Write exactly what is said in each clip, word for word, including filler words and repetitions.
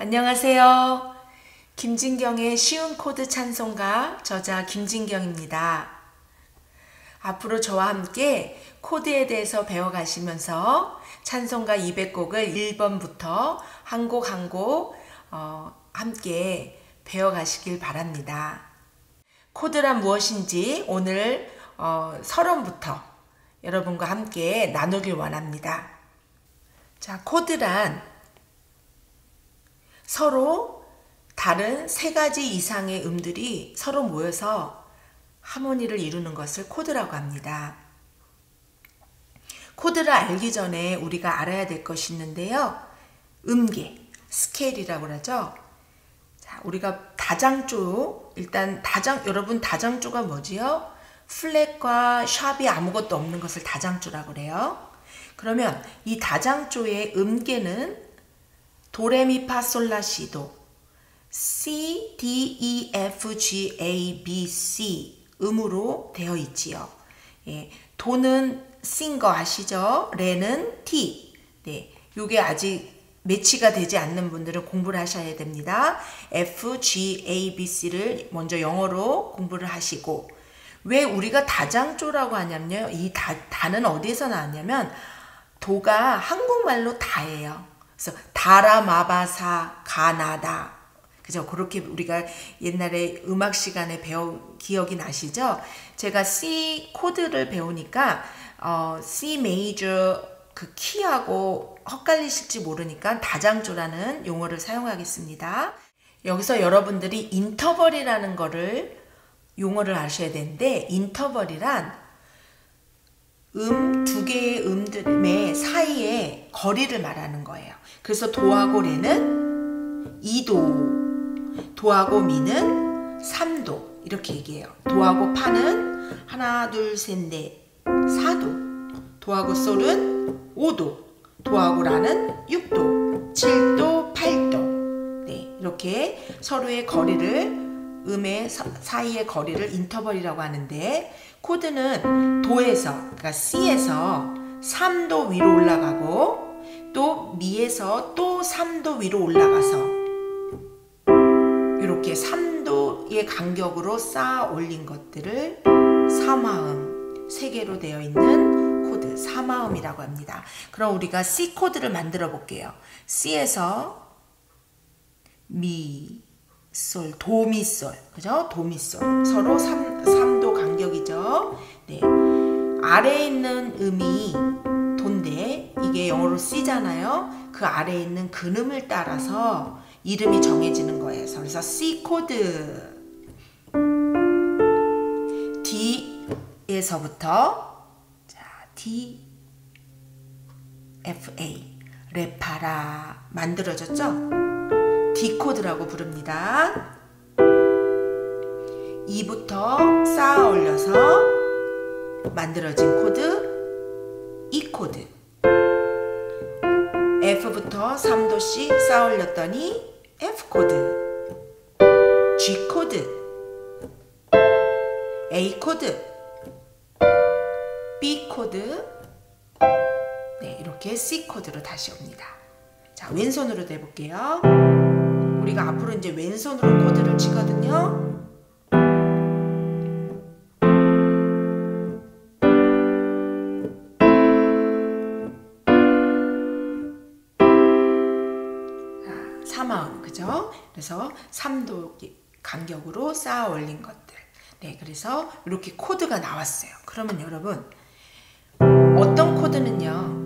안녕하세요. 김진경의 쉬운 코드 찬송가 저자 김진경입니다. 앞으로 저와 함께 코드에 대해서 배워가시면서 찬송가 이백 곡을 일 번부터 한 곡 한 곡 어, 함께 배워가시길 바랍니다. 코드란 무엇인지 오늘 어, 서론부터 여러분과 함께 나누길 원합니다. 자, 코드란 서로 다른 세 가지 이상의 음들이 서로 모여서 하모니를 이루는 것을 코드라고 합니다. 코드를 알기 전에 우리가 알아야 될 것이 있는데요. 음계, 스케일이라고 하죠. 자, 우리가 다장조, 일단 다장, 여러분 다장조가 뭐지요? 플랫과 샵이 아무것도 없는 것을 다장조라고 그래요. 그러면 이 다장조의 음계는 도레미파솔라시도, C, D, E, F, G, A, B, C 음으로 되어 있지요. 예, 도는 C인 거 아시죠? 레는 T. 네, 요게 아직 매치가 되지 않는 분들은 공부를 하셔야 됩니다. F, G, A, B, C를 먼저 영어로 공부를 하시고, 왜 우리가 다장조라고 하냐면요. 이 다, 다는 어디에서 나왔냐면 도가 한국말로 다예요. 그래서 다라마바사 가나다, 그죠? 그렇게 우리가 옛날에 음악 시간에 배운 기억이 나시죠? 제가 C 코드를 배우니까 어, C 메이저 그 키하고 헛갈리실지 모르니까 다장조라는 용어를 사용하겠습니다. 여기서 여러분들이 인터벌이라는 거를 용어를 아셔야 되는데, 인터벌이란 음, 두 개의 음들의 사이에 거리를 말하는 거예요. 그래서 도하고 레는 이 도, 도하고 미는 삼 도 이렇게 얘기해요. 도하고 파는 하나, 둘, 셋, 넷, 사 도, 도하고 솔은 오 도, 도하고 라는 육 도, 칠 도, 팔 도. 네, 이렇게 서로의 거리를, 음의 사이의 거리를 인터벌이라고 하는데, 코드는 도에서, 그러니까 C에서 삼 도 위로 올라가고, 또 미에서 또 삼 도 위로 올라가서 이렇게 삼 도의 간격으로 쌓아 올린 것들을 사마음, 세 개로 되어 있는 코드, 사마음이라고 합니다. 그럼 우리가 C 코드를 만들어 볼게요. C에서 미, 솔, 도, 미, 솔, 그죠? 도, 미, 솔. 서로 삼, 삼 도 간격이죠. 네. 아래에 있는 음이 도인데, 이게 영어로 C잖아요. 그 아래에 있는 근음을 따라서 이름이 정해지는 거예요. 그래서 C 코드. D에서부터, 자, D, F, A. 레파라. 만들어졌죠? D 코드라고 부릅니다. E부터 쌓아 올려서 만들어진 코드, E 코드. F부터 삼 도씩 쌓아 올렸더니 F 코드, G 코드, A 코드, B 코드. 네, 이렇게 C 코드로 다시 옵니다. 자, 왼손으로 해볼게요. 우리가 앞으로 이제 왼손으로 코드를 치거든요. 사마음, 그죠? 그래서 삼 도 간격으로 쌓아 올린 것들. 네, 그래서 이렇게 코드가 나왔어요. 그러면 여러분, 어떤 코드는요,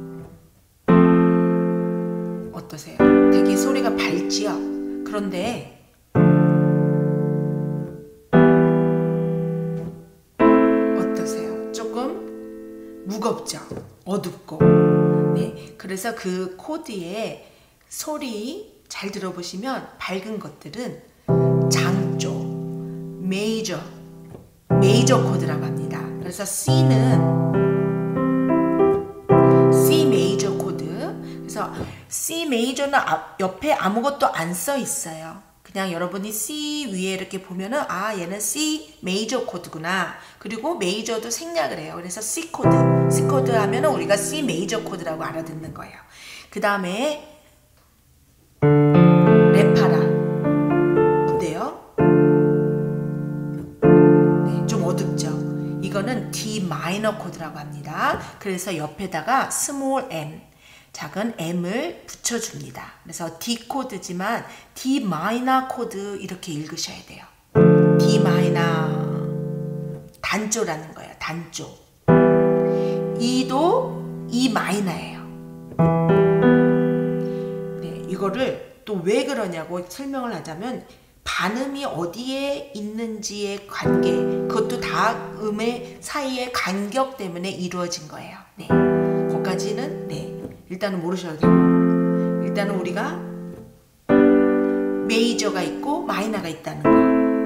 어떠세요? 되게 소리가 밝지요? 그런데 어떠세요? 조금 무겁죠? 어둡고. 네, 그래서 그 코드의 소리 잘 들어보시면 밝은 것들은 장조, 메이저, 메이저 코드라고 합니다. 그래서 C는 C 메이저 코드. 그래서 C 메이저는 옆에 아무것도 안 써 있어요. 그냥 여러분이 C 위에 이렇게 보면은 아, 얘는 C 메이저 코드구나. 그리고 메이저도 생략을 해요. 그래서 C 코드, C 코드 하면은 우리가 C 메이저 코드라고 알아듣는 거예요. 그 다음에 코드라고 합니다. 그래서 옆에다가 스몰 m, 작은 m을 붙여줍니다. 그래서 D 코드지만 D 마이너 코드 이렇게 읽으셔야 돼요. D 마이너 단조라는 거예요. 단조. E도 E 마이너예요. 네, 이거를 또 왜 그러냐고 설명을 하자면 반음이 어디에 있는지의 관계, 그것도 다 음의 사이의 간격 때문에 이루어진 거예요. 네, 거기까지는 네, 일단은 모르셔도 되고, 일단은 우리가 메이저가 있고 마이너가 있다는 거.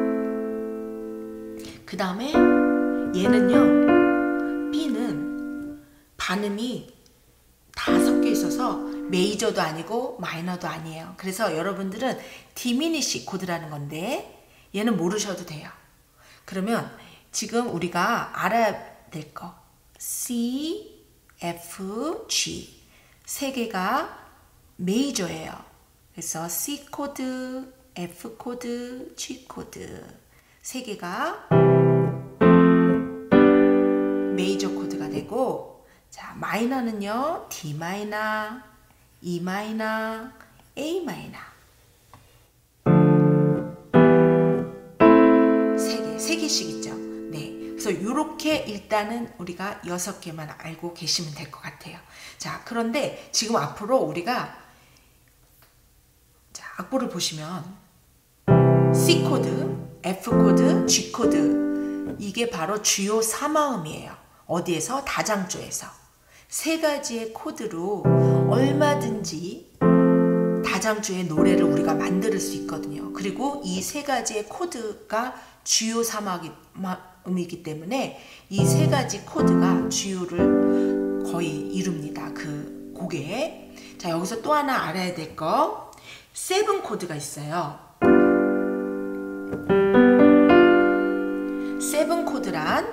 그 다음에 얘는요, B는 반음이 다 섞여 있어서 메이저도 아니고 마이너도 아니에요. 그래서 여러분들은 디미니시 코드라는 건데 얘는 모르셔도 돼요. 그러면 지금 우리가 알아야 될 거 C, F, G 세 개가 메이저예요. 그래서 C 코드, F 코드, G 코드 세 개가 메이저 코드가 되고, 자, 마이너는요, D 마이너, E 마이너, A 마이너. 세 개, 세 개씩 있죠. 네. 그래서 이렇게 일단은 우리가 여섯 개만 알고 계시면 될 것 같아요. 자, 그런데 지금 앞으로 우리가, 자, 악보를 보시면 C 코드, F 코드, G 코드, 이게 바로 주요 삼화음이에요. 어디에서? 다장조에서. 세 가지의 코드로 얼마든지 다장조의 노래를 우리가 만들 수 있거든요. 그리고 이 세 가지의 코드가 주요 삼화음이기 때문에 이 세 가지 코드가 주요를 거의 이룹니다. 그 곡에. 자, 여기서 또 하나 알아야 될 거, 세븐 코드가 있어요. 세븐 코드란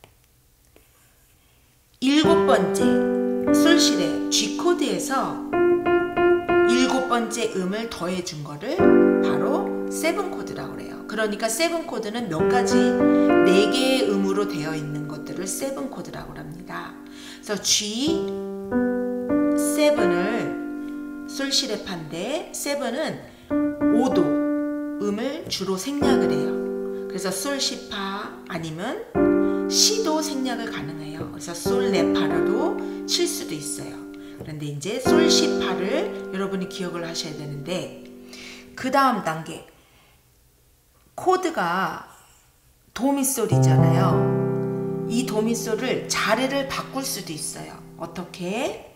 일곱 번째 솔실의 G 코드에서 일곱 번째 음을 더해 준 거를 바로 세븐 코드라고 그래요. 그러니까 세븐 코드는 몇 가지, 네 개의 음으로 되어 있는 것들을 세븐 코드라고 합니다. 그래서 G 세븐을 솔실의 파인데, 세븐은 오 도 음을 주로 생략을 해요. 그래서 솔시파 아니면 C도 생략을 가능해요. 그래서 솔, 레, 파로도 칠 수도 있어요. 그런데 이제 솔, 시, 파를 여러분이 기억을 하셔야 되는데, 그 다음 단계 코드가 도미솔이잖아요. 이 도미솔을 자리를 바꿀 수도 있어요. 어떻게?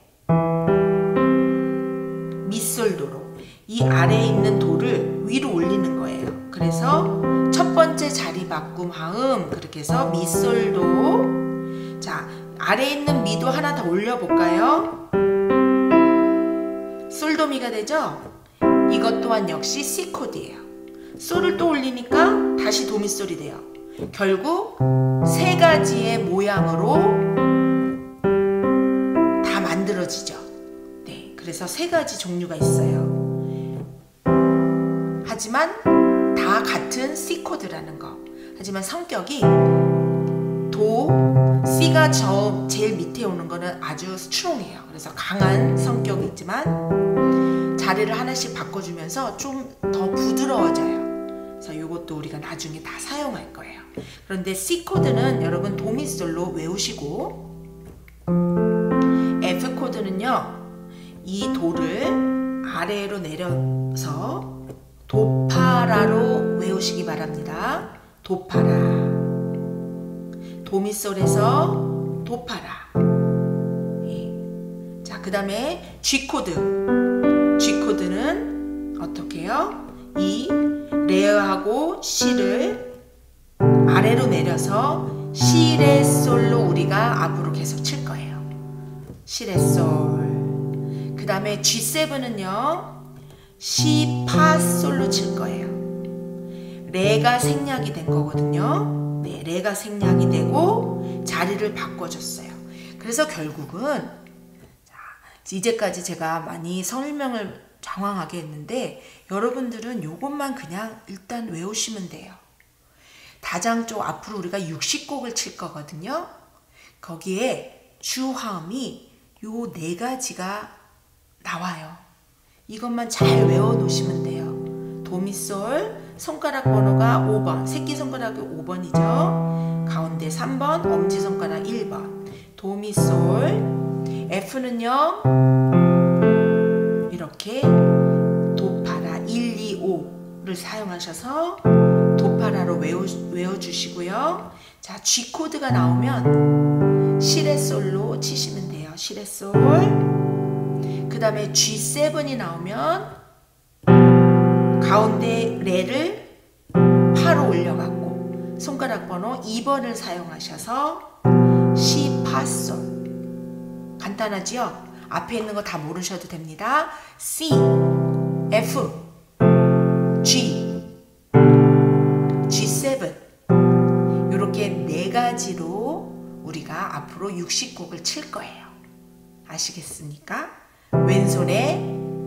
미솔도로 이 아래에 있는 도를 위로 올리는 거예요. 그래서 첫 번째 자리 바꿈 하음, 그렇게 해서 미솔도. 자, 아래에 있는 미도 하나 더 올려볼까요? 솔도미가 되죠? 이것 또한 역시 C 코드예요. 솔을 또 올리니까 다시 도미솔이 돼요. 결국 세 가지의 모양으로 다 만들어지죠. 네, 그래서 세 가지 종류가 있어요. 하지만 다 같은 C 코드라는 거. 하지만 성격이 도, C가 저 제일 밑에 오는 거는 아주 스트롱해요. 그래서 강한 성격이 있지만 자리를 하나씩 바꿔주면서 좀 더 부드러워져요. 그래서 이것도 우리가 나중에 다 사용할 거예요. 그런데 C 코드는 여러분 도미솔로 외우시고, F 코드는요, 이 도를 아래로 내려서 도파라로 외우시기 바랍니다. 도파라. 도미솔에서 도파라. 예. 자, 그 다음에 G 코드. G 코드는 어떻게 해요? 이 레하고 C를 아래로 내려서 시, 레, 솔로 우리가 앞으로 계속 칠 거예요. 시, 레, 솔. 그 다음에 지 세븐은요, 시, 파, 솔로 칠 거예요. 레가 생략이 된 거거든요. 네, 레가 생략이 되고 자리를 바꿔줬어요. 그래서 결국은, 자, 이제까지 제가 많이 설명을 장황하게 했는데 여러분들은 요것만 그냥 일단 외우시면 돼요. 다장조 앞으로 우리가 육십 곡을 칠 거거든요. 거기에 주화음이 요 네 가지가 나와요. 이것만 잘 외워 놓으시면 돼요. 도미솔, 손가락 번호가 오 번, 새끼손가락이 오 번이죠. 가운데 삼 번, 엄지손가락 일 번. 도미솔, F는요 이렇게 도파라 일, 이, 오를 사용하셔서 도파라로 외워, 외워주시고요. 자, G 코드가 나오면 시레솔로 치시면 돼요. 시레솔. 그 다음에 지 세븐이 나오면 가운데 레를 파로 올려갖고 손가락 번호 이 번을 사용하셔서 시, 파, 솔. 간단하지요? 앞에 있는 거 다 모르셔도 됩니다. C, F, G, 지 세븐. 이렇게 네 가지로 우리가 앞으로 육십 곡을 칠 거예요. 아시겠습니까? 왼손에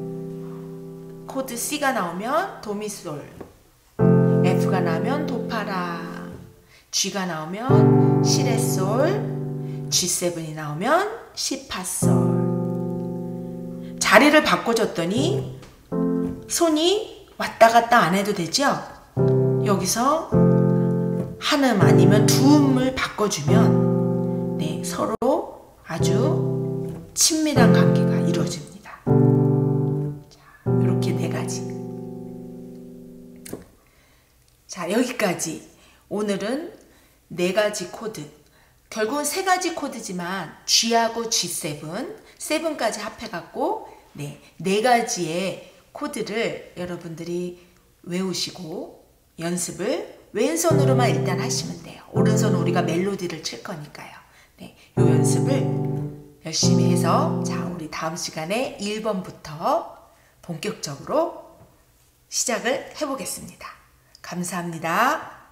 코드 C가 나오면 도미솔, F가 나오면 도파라, G가 나오면 시레솔, 지 세븐이 나오면 시파솔. 자리를 바꿔줬더니 손이 왔다 갔다 안 해도 되죠? 여기서 한 음 아니면 두 음을 바꿔주면 네, 서로 아주 친밀한 관계가 이루어집니다. 자, 이렇게 네 가지. 자, 여기까지. 오늘은 네 가지 코드. 결국은 세 가지 코드지만 G하고 지 세븐, 세븐까지 합해갖고 네, 네 가지의 코드를 여러분들이 외우시고 연습을 왼손으로만 일단 하시면 돼요. 오른손은 우리가 멜로디를 칠 거니까요. 네, 이 연습을 열심히 해서 자, 우리 다음 시간에 일 번부터 본격적으로 시작을 해보겠습니다. 감사합니다.